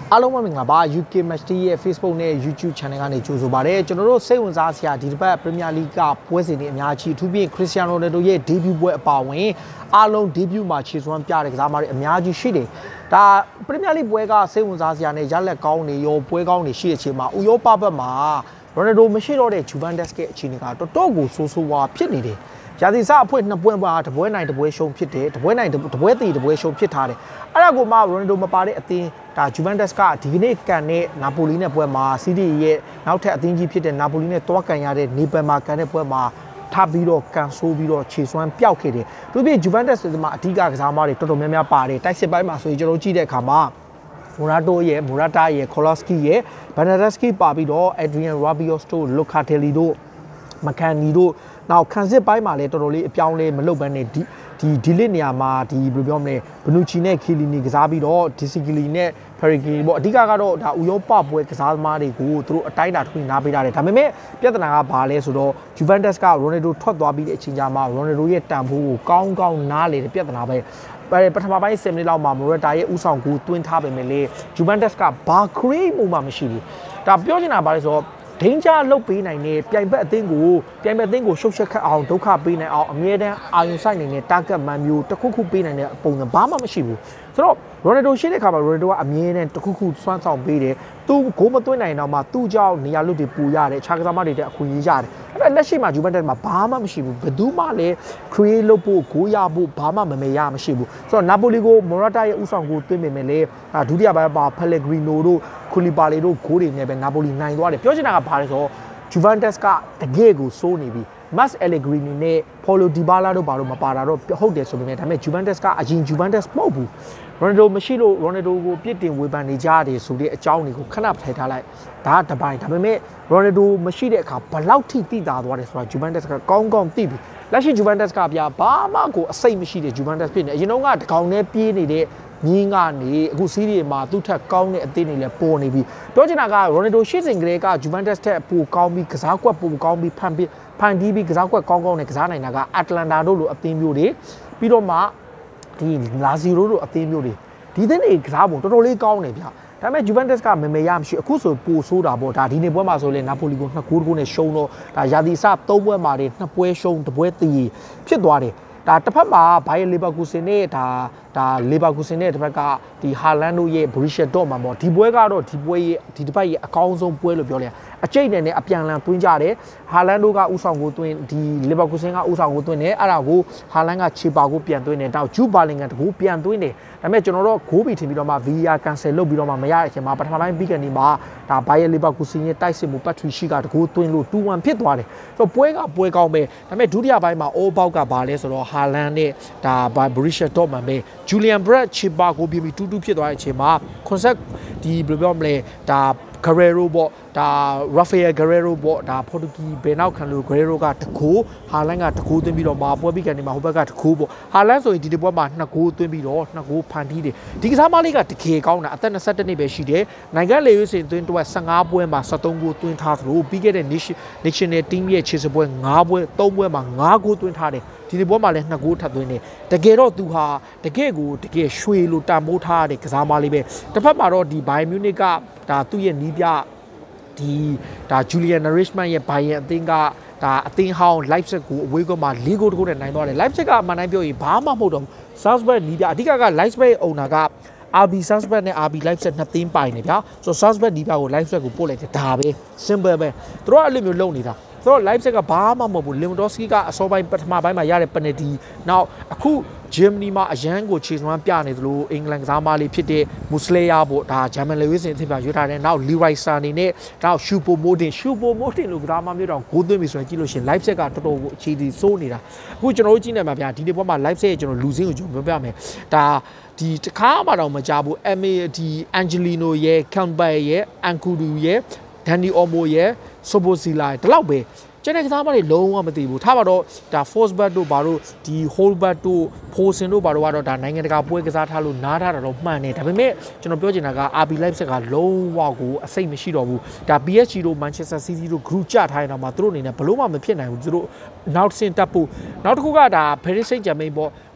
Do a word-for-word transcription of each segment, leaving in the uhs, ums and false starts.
အားလုံးပဲမင်္ဂလာပါ U K Match Day ရဲ့ Facebook နဲ့ YouTube Channel ကနေကြိုဆိုပါရစေကျွန်တော်တို့စိတ်ဝင်စားစရာဒီတစ်ပတ် Premier League ကပွဲစဉ်တွေအများကြီးအထူးဖြင့် Cristiano Ronaldo ရဲ့ debut ပွဲအပါအဝင်အားလုံး debut မှာခြေစွမ်းပြတဲ့ကစားသမားတွေအများကြီးရှိတယ်ဒါ Premier League ပွဲကစိတ်ဝင်စားစရာနဲ့ရလက်ကောင်းတွေရောပွဲကောင်းတွေရှိတဲ့အချိန်မှာဥရောပဘက်မှာ Ronaldo မရှိတော့တဲ့ Juventus ရဲ့အခြေအနေကတော်တော်ကိုဆိုးဆိုးဝါးဖြစ်နေတယ်ရာသီစအဖွဲ့နှစ်ပွဲမှာတပွဲနိုင်တပွဲရှုံးဖြစ်တယ်တပွဲနိုင်တပွဲတည်တပွဲရှုံးဖြစ်ထားတယ်အဲ့ဒါကိုမှ Ronaldo မပါတဲ့အသင်းဒါ Juventus ကဒီကနေ့ကန်တဲ့ Napoli နဲ့ပွဲမှာ City ရဲ့နောက်ထပ်အသင်းကြီးဖြစ်တဲ့ Napoli နဲ့တွားကန်ရတဲ့ Napoli မှာကန်တဲ့ပွဲမှာထပ်ပြီးတော့ကန်ဆိုးပြီးတော့ခြေစွမ်းပျောက်ခဲ့တယ်သူပြ Juventus မှာအဓိကကစားသမားတွေတော်တော်များများပါတယ်တိုက်စစ်ပိုင်းမှာဆိုရင်ကျွန်တော်ကြည့်တဲ့အခါမှာ Morato ရဲ့ Morata ရဲ့ Kolosky ရဲ့ Bernardeschi ပါပြီးတော့ Adrian Rabiot တို့ Locatelli တို့ Macani တို့နောက်ခံစစ်ပိုင်းမှာလည်းတော်တော်လေးအပြောင်းလဲမလုပ်ဘဲနဲ့ဒီဒီဒီလစ်နေရာမှာဒီဘယ်လိုပြောမလဲဘနူချီနဲ့ခီလီနီကစားပြီးတော့ဒီစီကီလီနဲ့ဖရီကီပေါ့အဓိကကတော့ဒါဥရောပပွဲကစားသမားတွေကိုသူတို့အတိုင်းအတာတစ်ခုနားပေးထားတယ်ဒါပေမဲ့ပြဿနာကဘာလဲဆိုတော့ Juventus က Ronaldo ထွက်သွားပြီးတဲ့အချိန်ကြာမှာ Ronaldo ရဲ့တန်ဖိုးကိုကောင်းကောင်းနားလေတဲ့ပြဿနာပဲပထမပိုင်း十မိနစ်လောက်မှာ Morata ရဲ့ဥဆောင်ကူတွင်းထားပေမဲ့လေ Juventus ကဘာ create မှုမှမရှိဘူးဒါပြောချင်တာဘာလဲဆိုတော့ဒိန်းချလုတ်ပေးနိုင်တဲ့ပြိုင်ဘက်အသင်းကိုပြိုင်ဘက်အသင်းကိုရှုပ်ရှက်ခတ်အောင်ဒုက္ခပေးနိုင်အောင်အမြဲတမ်းအာရုံစိုက်နေတဲ့ target man မျိုးတစ်ခုခုပေးနိုင်တဲ့ပုံစံဘာမှမရှိဘူးဆိုတော့ Ronaldo ရှိတဲ့အခါမှာ Ronaldo ကအမြဲတမ်းတစ်ခုခုစွမ်းဆောင်ပေးတယ်သူဂိုးမသွင်းနိုင်တော့မှသူ့ကြောင့်နေရာလွတ်တွေပူရတယ်ခြားကစားမတွေတဲ့အခွင့်အရေးရတယ်အဲ့ဒါလက်ရှိမှာ Juventus မှာဘာမှမရှိဘူးဘယ်သူမှလည်း create လုပ်ဖို့ဂိုးရဖို့ဘာမှမမေ့ရမရှိဘူးဆိုတော့ Napoli ကို Morata ရဲ့ဥဆောင်ကိုသွင်းပေမဲ့လည်းဒုတိယပိုင်းမှာ Pellegrino တို့ Koulibaly တို့ဂိုးတွေနဲ့ပဲ Napoli နိုင်သွားတယ်ပြောချင်တာကဘာလဲဆိုတော့ Juventus ကတကယ်ကိုစိုးနေပြီMax Allegri နဲ့ Paulo Dybala တို့ဘာလို့မပါတာတော့ဟုတ်တယ်ဆိုပေမဲ့ဒါပေမဲ့ Juventus ကအရင် Juventus မဟုတ်ဘူး Ronaldo မရှိလို့ Ronaldo ကိုပြစ်တင်ဝေဖန်နေကြတယ်ဆိုတဲ့အကြောင်းတွေကိုခဏထိုင်ထားလိုက်ဒါကတပိုင်းဒါပေမဲ့ Ronaldo မရှိတဲ့အခါဘလောက်ထိတိတာသွားတယ်ဆိုတာ Juventus ကကောင်းကောင်းသိပြီလက်ရှိ Juventus ကဗျာဘာမှကိုအစိတ်မရှိတဲ့ Juventus ဖြစ်နေအရင်တော့ကတကောင်နဲ့ပြေးနေတဲ့မြင်းကနေအခုစီးရီမှာသူ့ထက်ကောင်းတဲ့အသင်းတွေလည်းပေါ်နေပြီပြောချင်တာက Ronaldo ရှေ့စဉ်ကလေးက Juventus ထက်ပိုကောင်းပြီးကစားကွက်ပိုကောင်းပြီးဖန်ပြီးဖန်တီးပြီးကစားကွက်ကောင်းကောင်းနဲ့ကစားနိုင်တာက Atlanta တို့လိုအသင်းမျိုးတွေပြီးတော့မှဒီ Lazio တို့အသင်းမျိုးတွေဒီသင်းတွေကစားပုံတော်တော်လေးကောင်းနေဗျာဒါပေမဲ့ Juventus ကမမေရမရှိအခုဆိုပိုဆိုးတာပေါ့ဒါဒီနေ့ပွဲမှာဆိုလဲ Napoli ကိုနှစ်ဂိုးတကူနဲ့ရှုံးတော့ဒါရာသီစသုံးပွဲမှာတွေနှစ်ပွဲရှုံးတစ်ပွဲတည်ဖြစ်သွားတယ်ဒါတစ်ဖက်မှာဘိုင်ယန်လီဗာပူးဆင်နဲ့ဒါဒါလီဗာပူးဆင်နဲ့တစ်ဖက်ကဒီဟာလန်တို့ရဲ့ Borussia Dortmund ပေါ့ဒီပွဲကတော့ဒီပွဲရဲ့ဒီတစ်ပတ်ရဲ့အကောင်းဆုံးပွဲလို့ပြောလိုက်အကျိတ်နဲ့နဲ့အပြန်လန်သွင်းကြတယ်ဟာလန်တို့ကဥဆောင်ကိုသွင်းဒီလီဗာပူးဆင်ကဥဆောင်ကိုသွင်းတယ်အဲ့ဒါကိုဟာလန်ကခြေပါကိုပြန်သွင်းတယ်တောက်ဂျူဘာလင်ကန်တကူပြန်သွင်းတယ်ဒါပေမဲ့ကျွန်တော်တို့ဂိုးပြီးထင်ပြီးတော့မှ V R cancel လုပ်ပြီးတော့မှမရတဲ့အချိန်မှာပထမပိုင်းပြီးကနေမှာဒါဘိုင်ယန်လီဗာပူးဆင်ရဲ့တိုက်စစ်မှုပတ်ထရီရှိကတကူသွင်းလို့ two one ဖြစ်သွားတယ်ဆိုတော့ပွဲကပွဲကောင်းပဲဒါပေမဲ့ဒုတိယပိုင်းမှာအိုးပေါက်ကဘာလဲဆိုတော့ဟာလန်နဲ့ဒါ Borussia Dortmund ပဲ Julian Brandt ခြေပါကိုပြီးပြီး two two ဖြစ်သွားတဲ့အချိန်မှာ concept ဒီဘယ်လိုပြောမလဲဒါ Guerrero ပေါ့ဒါ Rafael Guerrero ပေါ့ဒါ Portuguese ဘယ်နောက်ခံလို့ Guerrero ကတကူဟာလန်ကတကူသွင်းပြီးတော့မှာပွဲပြီးကနေမှာဟိုဘက်ကတကူပေါ့ဟာလန်ဆိုရင်ဒီဒီပွဲမှာနှစ်ကူသွင်းပြီးတော့နှစ်ကူဖန်တီးတယ်ဒီကစားမလေးကတကယ်ကောင်းတာအသက်twenty-oneနှစ်ပဲရှိတယ်နိုင်ငံလေရွေးစင်သွင်းတော့fifteenပွဲမှာseventeenကူသွင်းထားသလိုပြီးခဲ့တဲ့ National Team ရဲ့ခြေစပွဲfiveပွဲthreeပွဲမှာfiveကူသွင်းထားတယ်ဒီဒီပွဲမှာလည်းtwoကူထပ်သွင်းတယ်တကယ်တော့သူဟာတကယ်ကိုတကယ်ရွှေလိုတန်မိုးထားတဲ့ကစားမလေးပဲတစ်ဖက်မှာတော့ဒီ Bayern Munich ကဒါသူ့ရဲ့နီးပြဒီဒါ Julian Nagelsmann ရဲ့ Bayern အသင်းကဒါအသင်းဟောင်း Leipzig ကိုအဝေးကမှာfourဂိုးတကူနဲ့နိုင်သွားတယ် Leipzig ကအမှန်တိုင်းပြောရင်ဘာမှမဟုတ်တော့ Salzburg နီးပြအဓိကက Leipzig owner က R B Salzburg နဲ့ R B Leipzig နှစ်သင်းပိုင်နေဗျာဆိုတော့ Salzburg နီးပြကို Leipzig ကိုပို့လိုက်တယ်ဒါပဲ simple ပဲသူတို့ကအဲ့လိုမျိုးလုပ်နေတာဆိုတော့ Leipzig ကဘာမှမဟုတ်ဘူး Lewandowski ကအစောပိုင်းပထမပိုင်းမှာရတဲ့ penalty နောက်အခု Germany မှာအရန်ကိုခြေစွမ်းပြနေသလိုအင်္ဂလန်ကစားမလေးဖြစ်တဲ့ Muslera ပေါ့ဒါ German လေဝေးစင်အသင်းပြရွေးထားတယ်နောက် Leroy Sané နဲ့နောက် Choupo-Moting Choupo-Moting လို့ကစားမမျိုးတော့ဂိုးသွင်းပြီဆိုရင်ကြည့်လို့ရှိရင် Leipzig ကတော်တော်ကိုအခြေဒီစိုးနေတာအခုကျွန်တော်တို့ကြည့်နေမှာဗျာဒီနေ့ပွဲမှာ Leipzig ရဲ့ကျွန်တော်လူစင်းကိုကျွန်တော်ပြောပြမယ်ဒါဒီတခါမှတော့မကြဘူး M A ဒီ Angelino ရဲ့ Campbell ရဲ့ Ankudu ရဲ့ Dani Olmo ရဲ့ Sobozila ဒီလောက်ပဲကျန်တဲ့ကစားမတွေလုံးဝမသိဘူးထားပါတော့ဒါ Forsberg တို့ဘာလို့ဒီ Holberg တို့ Fosun တို့ဘာလို့ကတော့ဒါနိုင်ငံတကာပွဲကစားထားလို့နားထားတာတော့မှန်တယ်ဒါပေမဲ့ကျွန်တော်ပြောချင်တာက R B Leipzig ကလုံးဝကိုအစိတ်မရှိတော့ဘူးဒါ P S G တို့ Manchester City တို့ group ကြထားရင်တော့မှသူတို့အနေနဲ့ဘလို့မှမဖြစ်နိုင်ဘူးသူတို့နောက်ဆင့်တက်ဖို့နောက်တစ်ခုကဒါ Paris Saint-Germain ပေါ့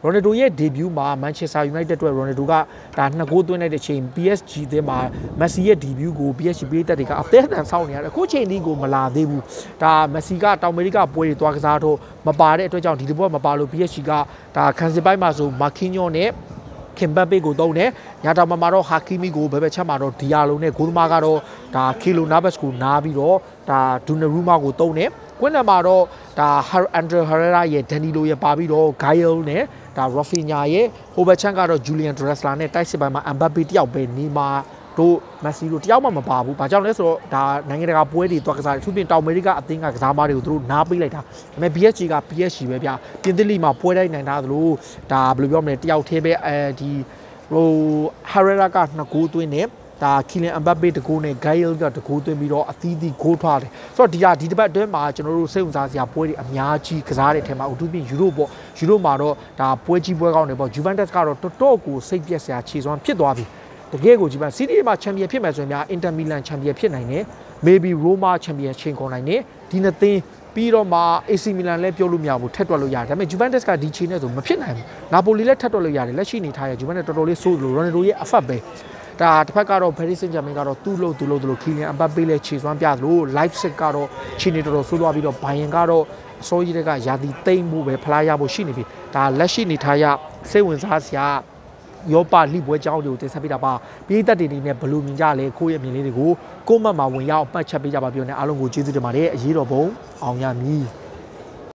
ရိုနယ်ဒိုရဲ့ debut မှာ Manchester United အတွက် ရိုနယ်ဒိုကဒါနှစ်ဂိုးသွင်းလိုက်တဲ့အချိန် P S G တဲ့မှာ Messi ရဲ့ debut ကို P S G ပေးသက်တွေကအသေးအံဆောက်နေရတယ်အခုချိန်ဒီကိုမလာသေးဘူးဒါ Messi ကတောင်အမေရိကပွဲတွေသွားကစားတော့မပါတဲ့အတွက်ကြောင့်ဒီတစ်ပွဲမပါလို့ P S G ကဒါခံစစ်ပိုင်းမှာဆို Marquinhos နဲ့ခင်ဘပ်ပေကိုတုံးတယ်ညတာမှာတော့ဟာကီမီကိုဘယ်ဘက်ချက်မှာတော့ဒီယာလုံးနဲ့ဂိုးသမားကတော့ဒါကီလိုနာဘက်ကိုနားပြီးတော့ဒါဒူနရူမာကိုတုံးတယ်ကွင်းနံမှာတော့ဒါအန်ဒရဟရရာရဲ့ဒန်နီလိုရဲ့ပါပြီးတော့ဂိုင်ယယ်နဲ့ဒါရော်ဖီညာရဲ့ဟိုဘက်ချန်ကတော့ဂျူလီယန်ဒရက်စလာနဲ့တိုက်စစ်ပိုင်းမှာအမ်ဘပ်ပေတယောက်ပဲနေမှာတို့မက်ဆီတို့တယောက်မှမပါဘူး။ဘာကြောင့်လဲဆိုတော့ဒါနိုင်ငံတကာပွဲတွေသွားကစားတယ်။သူပြင်တောင်အမေရိကအသင်းကကစားသမားတွေကိုသူတို့နားပေးလိုက်တာ။ဒါပေမဲ့ P S G က P S G ပဲဗျာ။ပြင်သစ်လီမှာပွဲတိုင်းနိုင်တာသလိုဒါဘယ်လိုပြောမလဲတယောက်သေးပဲအဲဒီဟိုဟာရရာကနှစ်ဂိုးသွင်းနေဒါကီလန်အမ်ဘပ်ပေတကူနဲ့ဂိုင်ယယ်ကတကူသွင်းပြီးတော့အသီးသီးဂိုးထွားတယ်။ဆိုတော့ဒီဟာဒီတစ်ပတ်အတွင်းမှာကျွန်တော်တို့စိတ်ဝင်စားစရာပွဲတွေအများကြီးကစားတဲ့အထက်မှာအထူးဖြင့်ယူရိုပေါ့။ယူရိုမှာတော့ဒါပွဲကြီးပွဲကောင်းတွေပေါ့။ Juventus ကတော့တော်တော်ကိုစိတ်ပြက်စရာခြေစွမ်းဖြစ်သွားပြီ။တကယ်ကိုဒီမှာစီးတီးမှာချန်ပီယံဖြစ်မယ်ဆိုရင်များအင်တာမီလန်ချန်ပီယံဖြစ်နိုင်တယ် maybe Roma ချန်ပီယံချိန်ခေါ်နိုင်တယ်ဒီနှစ်သင်းပြီးတော့မှ A C Milan လည်းပြောလို့မရဘူးထက်တွက်လို့ရတယ်ဒါပေမဲ့ Juventus ကဒီချိန်နဲ့ဆိုမဖြစ်နိုင်ဘူး Napoli လည်းထက်တွက်လို့ရတယ်လက်ရှိနေထားရ Juventus တော်တော်လေးဆိုးလို့ Ronaldo ရဲ့အဖက်ပဲဒါတစ်ဖက်ကတော့ Paris Saint-Germain ကတော့သူ့လို့သူ့လို့သူ့လို့ Kylian Mbappé လည်းခြေစွမ်းပြသလို Leipzig ကတော့ခြေနေတော်တော်ဆိုးသွားပြီးတော့ Bayern ကတော့အစိုးရကယာတီသိမ့်မှုပဲဖလားရဖို့ရှိနေပြီဒါလက်ရှိနေထားရစိတ်ဝင်စားစရာရောပါလိပွဲကြောင်းတွေကိုတင်ဆက်ပေးတာပါပြည်သက်တွေနေနဲ့ဘလူးမြင်ကြလဲကိုယ့်ရဲ့မြင်လေးတွေကိုကိုမတ်မှာဝင်ရောက်ပတ်ချက်ပေးကြပါပြောနေအားလုံးကိုကျေးဇူးတင်ပါတယ်အရေးတော်ပုံအောင်ရမည်